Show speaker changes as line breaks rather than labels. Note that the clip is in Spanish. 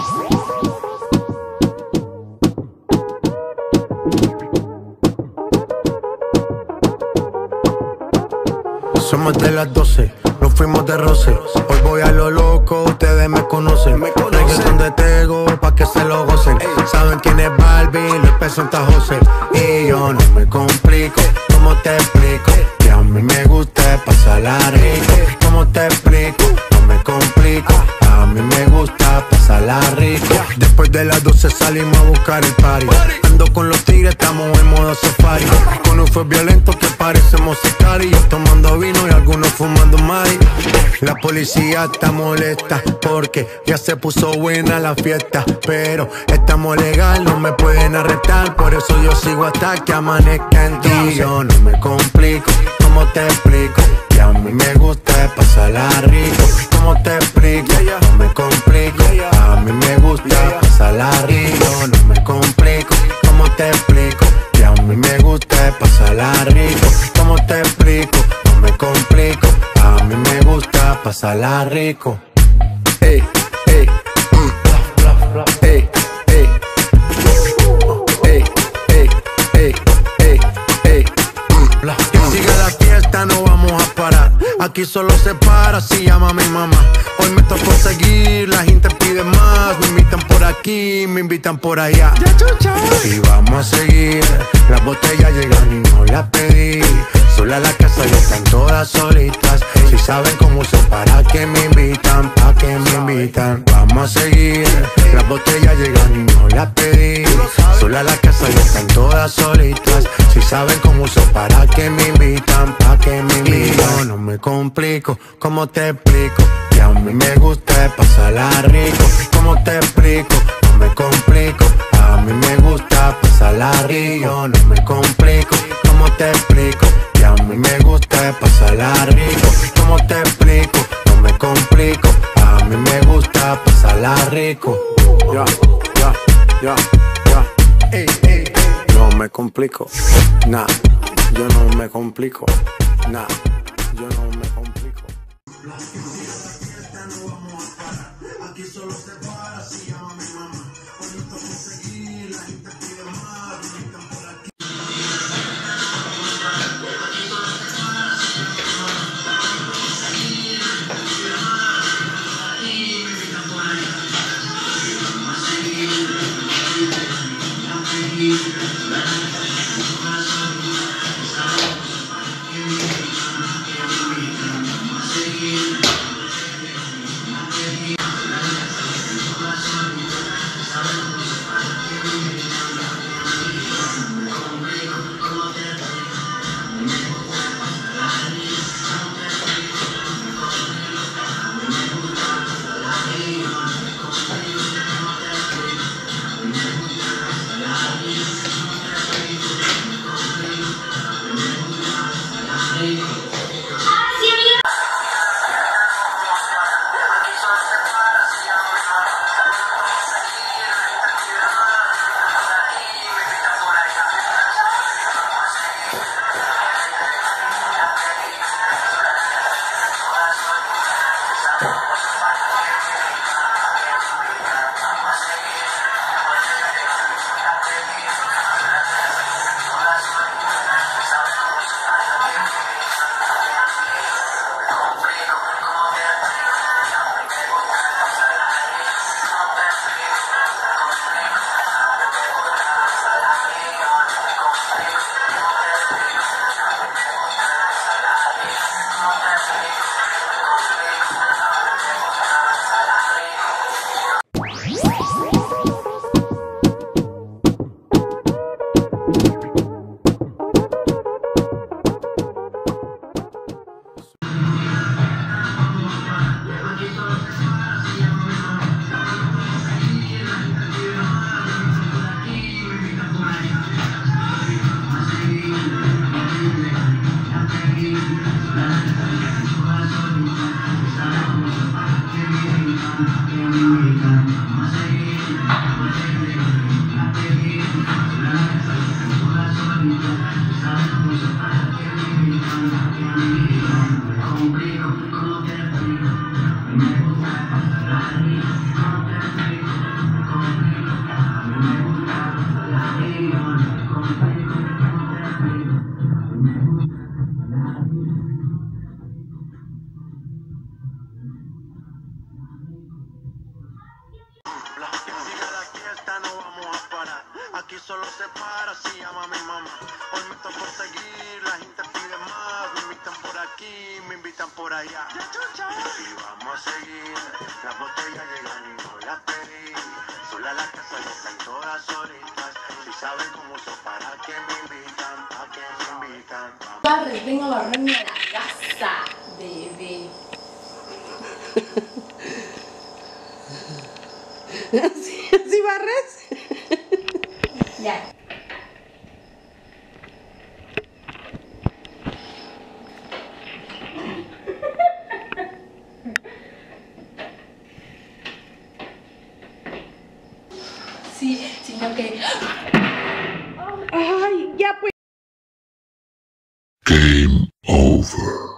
Somos de las 12, nos fuimos de roce. Hoy voy a lo loco, ustedes me conocen. Reggaeton de Tego, pa' que se lo gocen. Saben quién es Barbie, los pesos Santa José. Y yo no me complico, ¿cómo te explico? Que a mí me gusta pasarla rico. ¿Cómo te explico? No me complico, a mí me gusta pasarla rico. Después de las 12 salimos a buscar el party. Ando con los tigres, estamos en modo safari. Con un fue violento que parecemos sicari. Yo tomando vino y algunos fumando mari. La policía está molesta porque ya se puso buena la fiesta. Pero estamos legal, no me pueden arrestar. Por eso yo sigo hasta que amanezca en ti. Yo no me complico, ¿cómo te explico? Que a mí me gusta pasarla rico. ¿Cómo te explico? No me complico, a mí me gusta pasarla rico. No me complico, ¿cómo te explico? Que a mí me gusta pasarla rico. ¿Cómo te explico? No me complico, a mí me gusta pasarla rico. Ey, ey, ey, ey, ey, ey, ey, ey, ey. Que siga la fiesta, no vamos a parar. Aquí solo se para si llama a mi mamá. Hoy me tocó seguir, la gente pide más. Me invitan por aquí, me invitan por allá. Y vamos a seguir, las botellas llegan y no las pedí. Sola la casa ya están todas solitas. Si saben cómo uso, para que me invitan, pa' que me invitan. Vamos a seguir, las botellas llegan y no las pedí. Sola la casa ya están todas solitas. Si saben cómo uso, para que me invitan, pa' que me invitan. Yo no me complico, ¿cómo te explico? Que a mí me gusta pasarla rico. ¿Cómo te explico? No me complico, a mí me gusta pasarla rico. Yo no me complico, ¿cómo te explico? Que a mí me gusta pasarla rico. ¿Cómo te explico? No me complico, a mí me gusta pasarla rico. Ya, ya, ya, ya. Ey, ey, ey. No me complico, nah, yo no me complico, nah, yo no me complico. La fiesta no vamos a parar, aquí solo se para si llama a mi mamá. Hoy no toco seguir, la gente pide más, me invitan por aquí. aquí solo se para si llama a mi mamá. Hoy me tocó seguir, la gente pide más. Me invitan por aquí, me invitan por allá. Y vamos a seguir, las botellas llegan y no las pedí. Sola la casa y están todas solitas. Si saben cómo uso, para que me invitan, para que me invitan.
Barres, vengo a barrerme a la casa, bebé.
¿Así barres?
Ya. Sí, sino que...
Ay, ya pues.
Game over.